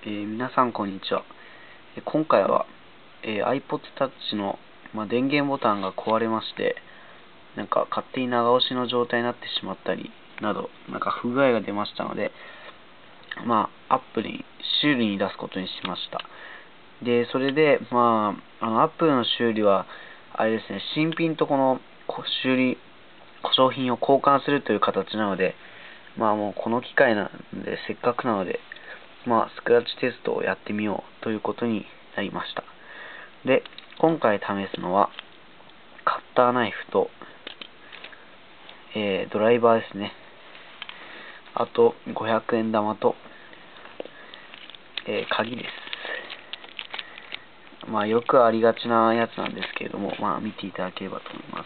皆さんこんにちは。今回は、iPod Touch の、電源ボタンが壊れまして、勝手に長押しの状態になってしまったりなど、不具合が出ましたので、アップルに修理に出すことにしました。で、それで、アップルの修理は、あれですね、新品とこの修理、故障品を交換するという形なので、もうこの機会なんで、せっかくなので、スクラッチテストをやってみようということになりました。で、今回試すのは、カッターナイフと、ドライバーですね。あと、500円玉と、鍵です。よくありがちなやつなんですけれども、見ていただければと思います。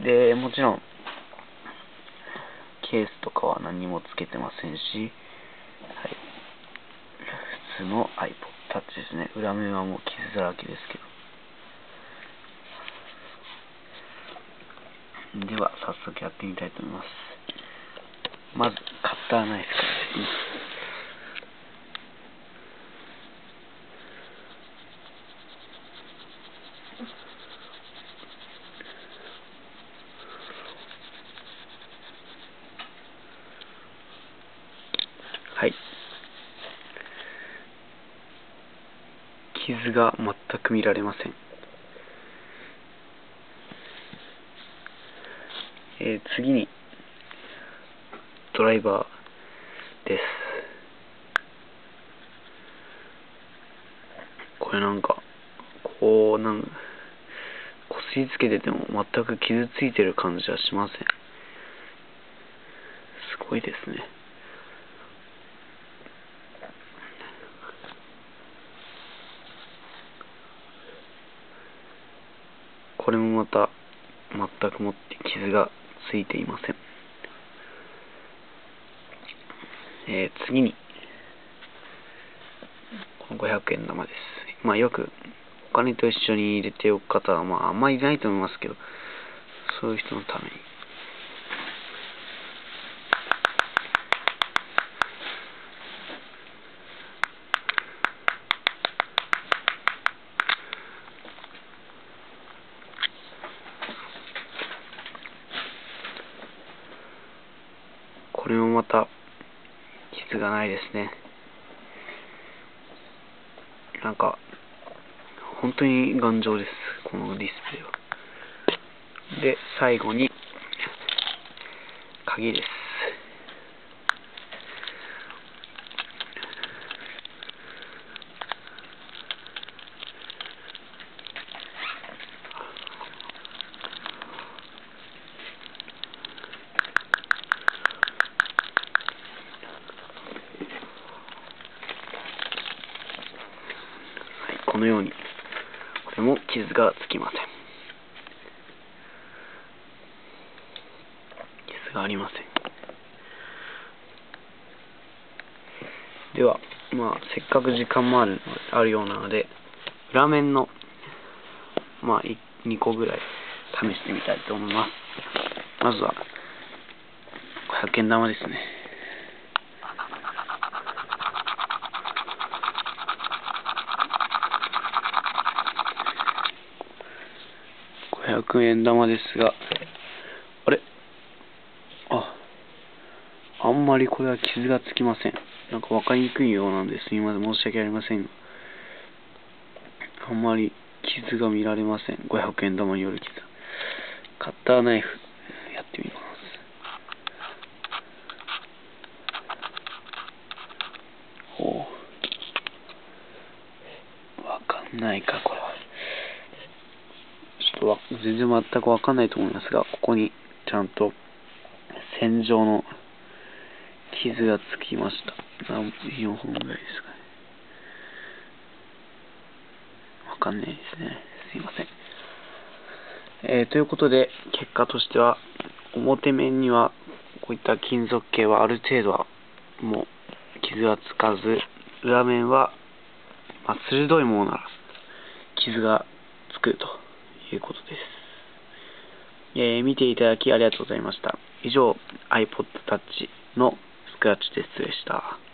で、もちろん、ケースとかは何もつけてませんし、普通の iPod Touch ですね。裏面はもう傷だらけですけど。では、早速やってみたいと思います。まず、カッターナイフからですね。はい。傷が全く見られません。次にドライバーです。これこすりつけてても全く傷ついてる感じはしません。すごいですね。これもまた全くもって傷がついていません。次にこの500円玉です。よくお金と一緒に入れておく方はあんまりいないと思いますけど、そういう人のためにこれもまた傷がないですね。本当に頑丈です、このディスプレイは。で、最後に鍵です。このように、これも傷がつきません。傷がありません。では、せっかく時間もあるようなので、裏面の、2個ぐらい試してみたいと思います。まずは、500円玉ですね。500円玉ですが、あんまりこれは傷がつきません。わかりにくいようなんですみません。申し訳ありません。あんまり傷が見られません。500円玉による傷。カッターナイフ、やってみます。わかんないか、これは。全然全くわかんないと思いますが、ここにちゃんと線状の傷がつきました。4本ぐらいですかね。わかんないですね。すいません。ということで、結果としては、表面にはこういった金属系はある程度はもう傷がつかず、裏面は、鋭いものなら傷がつくということです。見ていただきありがとうございました。以上、iPod Touch のスクラッチテストでした。